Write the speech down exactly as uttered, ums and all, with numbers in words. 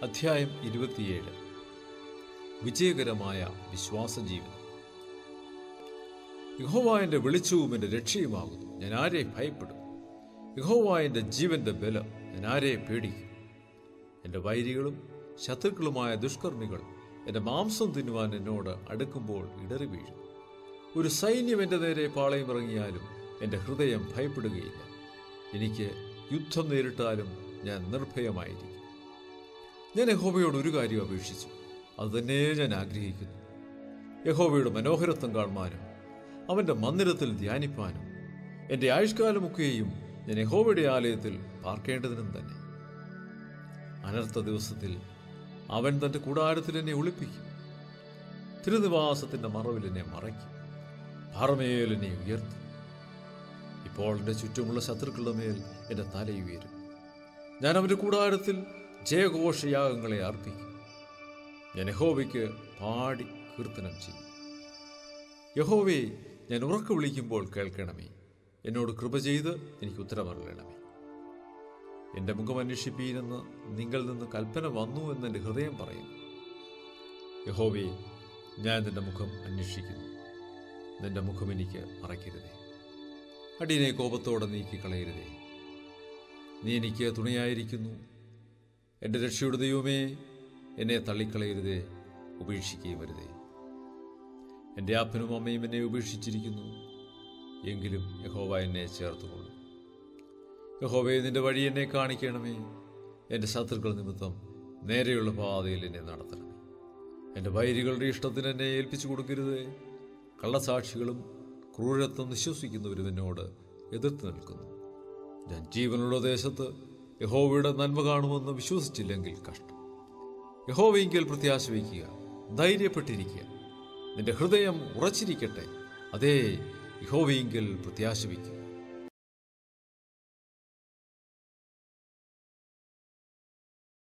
അധ്യായം ഇരുപത്തിയേഴ്. വിജയകരമായ വിശ്വാസ ജീവിതം. യഹോവ എൻ്റെ വെളിച്ചവും എൻ്റെ രക്ഷയുമാകുന്നു, ഞാൻ ആരെ ഭയപ്പെടും? യഹോവ എൻ്റെ ജീവന്റെ ബലം, ഞാൻ ആരെ പേടിക്കും? എൻ്റെ വൈരികളും ശത്രുക്കളുമായ ദുഷ്കർമ്മികൾ എൻ്റെ മാംസം തിന്നുവാൻ എന്നോട് അടുക്കുമ്പോൾ ഇടറി വീഴും. ഒരു സൈന്യം എൻ്റെ നേരെ പാളയമിറങ്ങിയാലും എൻ്റെ ഹൃദയം ഭയപ്പെടുകയില്ല. എനിക്ക് യുദ്ധം നേരിട്ടാലും ഞാൻ നിർഭയമായിരിക്കും. ഞാൻ യഹോവയോട് ഒരു കാര്യം അപേക്ഷിച്ചു, അതുതന്നെ ഞാൻ ആഗ്രഹിക്കുന്നു: യഹോവയുടെ മനോഹരത്വം കാണുവാനും അവൻ്റെ മന്ദിരത്തിൽ ധ്യാനിപ്പാനും. എൻ്റെ ആയുഷ്കാലമൊക്കെയും ഞാൻ യഹോവയുടെ ആലയത്തിൽ പാർക്കേണ്ടതിനും തന്നെ. അനർത്ഥ ദിവസത്തിൽ അവൻ തൻ്റെ കൂടാരത്തിൽ എന്നെ ഒളിപ്പിക്കും. തിരുനിവാസത്തിൻ്റെ മറവിൽ എന്നെ മറയ്ക്കും. പാറമേൽ എന്നെ ഉയർത്തും. ഇപ്പോൾ എൻ്റെ ചുറ്റുമുള്ള ശത്രുക്കളുടെ മേൽ എൻ്റെ തലയുയരും. ഞാൻ അവൻ്റെ കൂടാരത്തിൽ ജയഘോഷയാഗങ്ങളെ അർപ്പിക്കും. ഞാൻ യഹോവയ്ക്ക് പാടി കീർത്തനം ചെയ്യും. യഹോവേ, ഞാൻ ഉറക്കെ വിളിക്കുമ്പോൾ കേൾക്കണമേ. എന്നോട് കൃപ ചെയ്ത് എനിക്ക് ഉത്തരമരുളണമേ. എൻ്റെ മുഖം അന്വേഷിപ്പീനെന്ന് നിങ്ങളിൽ നിന്ന് കൽപ്പന വന്നു എന്ന് എൻ്റെ ഹൃദയം പറയുന്നു. യഹോവേ, ഞാൻ നിന്റെ മുഖം അന്വേഷിക്കുന്നു. നിന്റെ മുഖം എനിക്ക് മറയ്ക്കരുതേ. അടിയനെ കോപത്തോടെ നീക്കിക്കളയരുതേ. നീ എനിക്ക് തുണയായിരിക്കുന്നു. എൻ്റെ രക്ഷയുടെ ദൈവമേ, എന്നെ തള്ളിക്കളയരുതേ, ഉപേക്ഷിക്കുകയും വരുതേ. എൻ്റെ അപ്പനും അമ്മയും എന്നെ ഉപേക്ഷിച്ചിരിക്കുന്നു, എങ്കിലും യഹോവ എന്നെ ചേർത്തുകൊള്ളും. യഹോവേ, നിന്റെ വഴി എന്നെ കാണിക്കണമേ. എൻ്റെ ശത്രുക്കൾ നിമിത്തം നേരെയുള്ള പാതയിൽ എന്നെ നടത്തണമേ. എൻ്റെ വൈരികളുടെ ഇഷ്ടത്തിന് എന്നെ ഏൽപ്പിച്ചു കൊടുക്കരുതേ. കള്ളസാക്ഷികളും ക്രൂരത്വം വിശ്വസിക്കുന്നവരും എന്നോട് എതിർത്ത് നിൽക്കുന്നു. ഞാൻ ജീവനുള്ള ദേശത്ത് യഹോവയുടെ നന്മ കാണുമെന്ന് വിശ്വസിച്ചില്ലെങ്കിൽ കഷ്ടം. യഹോവയെങ്കിൽ പ്രത്യാശ വയ്ക്കുക, ധൈര്യപ്പെട്ടിരിക്കുക. നിന്റെ ഹൃദയം ഉറച്ചിരിക്കട്ടെ. അതേ, യഹോവയെങ്കിൽ പ്രത്യാശ വയ്ക്കുക.